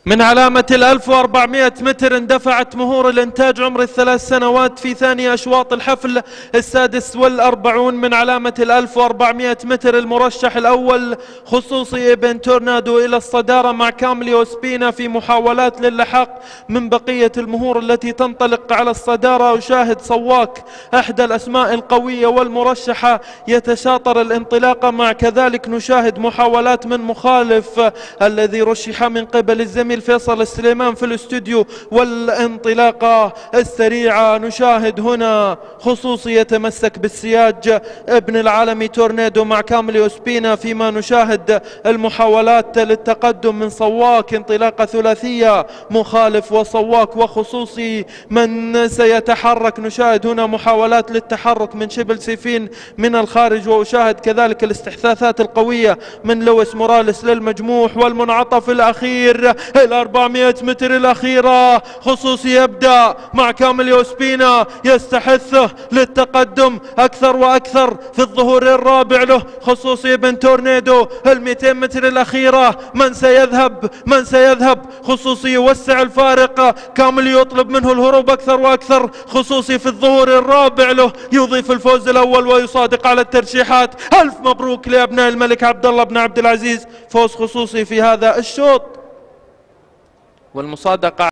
من علامة 1400 متر اندفعت مهور الإنتاج عمر الثلاث سنوات في ثاني أشواط الحفل السادس والأربعون من علامة 1400 متر. المرشح الأول خصوصي ابن تورنادو إلى الصدارة مع كامليو سبينا في محاولات للحاق من بقية المهور التي تنطلق على الصدارة. أشاهد صواك أحدى الأسماء القوية والمرشحة يتشاطر الانطلاقة، مع كذلك نشاهد محاولات من مخالف الذي رشح من قبل الزميل فيصل السليمان في الاستوديو، والانطلاقة السريعة. نشاهد هنا خصوصي يتمسك بالسياج ابن العالمي تورنيدو مع كامليو سبينا، فيما نشاهد المحاولات للتقدم من صواك، انطلاقة ثلاثية مخالف وصواك وخصوصي من سيتحرك. نشاهد هنا محاولات للتحرك من شبل سيفين من الخارج، وأشاهد كذلك الاستحداثات القوية من لويس موراليس للمجموح. والمنعطف الأخير 400 متر الأخيرة، خصوصي يبدأ مع كامليو سبينا يستحثه للتقدم أكثر وأكثر في الظهور الرابع له خصوصي ابن تورنيدو. 200 متر الأخيرة من سيذهب خصوصي يوسع الفارق، كامليو يطلب منه الهروب أكثر وأكثر، خصوصي في الظهور الرابع له يضيف الفوز الأول ويصادق على الترشيحات. ألف مبروك لأبناء الملك عبد الله بن عبد العزيز، فوز خصوصي في هذا الشوط والمصادقة